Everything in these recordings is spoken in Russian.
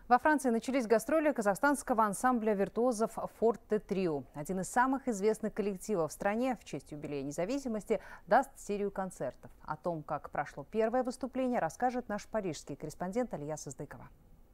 Во Франции начались гастроли казахстанского ансамбля виртуозов «Форте Трио». Один из самых известных коллективов в стране в честь юбилея независимости даст серию концертов. О том, как прошло первое выступление, расскажет наш парижский корреспондент Алия Сыздыкова.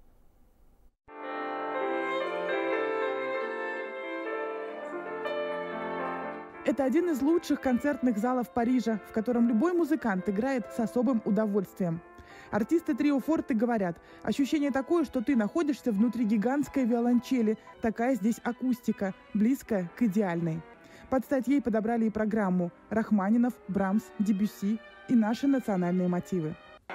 Это один из лучших концертных залов Парижа, в котором любой музыкант играет с особым удовольствием. Артисты трио «Форте» говорят, ощущение такое, что ты находишься внутри гигантской виолончели. Такая здесь акустика, близкая к идеальной. Под стать ей подобрали и программу Рахманинов, Брамс, Дебюсси и наши национальные мотивы.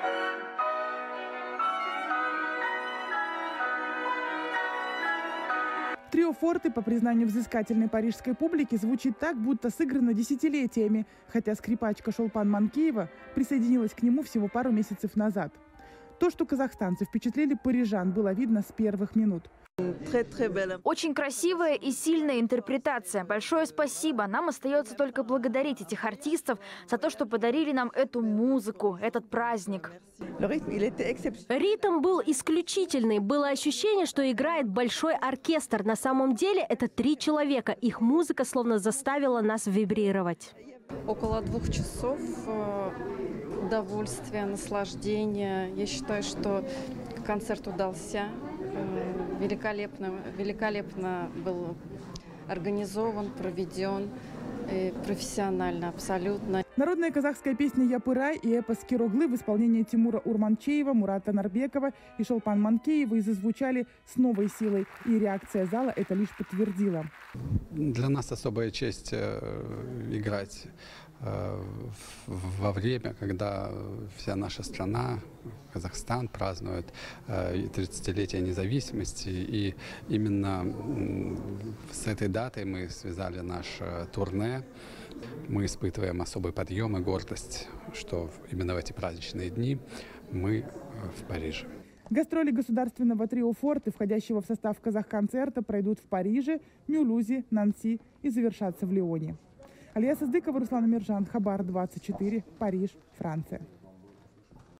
Трио «Форте», по признанию взыскательной парижской публики, звучит так, будто сыграно десятилетиями, хотя скрипачка Шолпан Манкеева присоединилась к нему всего пару месяцев назад. То, что казахстанцы впечатлили парижан, было видно с первых минут. Очень красивая и сильная интерпретация. Большое спасибо. Нам остается только благодарить этих артистов за то, что подарили нам эту музыку, этот праздник. Ритм был исключительный. Было ощущение, что играет большой оркестр. На самом деле это 3 человека. Их музыка словно заставила нас вибрировать. Около 2 часов удовольствия, наслаждения. Я считаю, что концерт удался. Великолепно был организован, проведен, профессионально абсолютно. Народная казахская песня «Япырай» и эпос «Кироглы» в исполнении Тимура Урманчеева, Мурата Нарбекова и Шолпан Манкеевой зазвучали с новой силой, и реакция зала это лишь подтвердила. Для нас особая честь играть во время, когда вся наша страна, Казахстан, празднует 30-летие независимости. И именно с этой датой мы связали наше турне. Мы испытываем особый подъем и гордость, что именно в эти праздничные дни мы в Париже. Гастроли государственного трио «Форте», входящего в состав Казахконцерта, пройдут в Париже, Мюлузе, Нанси и завершатся в Лионе. Алия Сыздыкова, Руслан Амиржан, Хабар 24, Париж, Франция.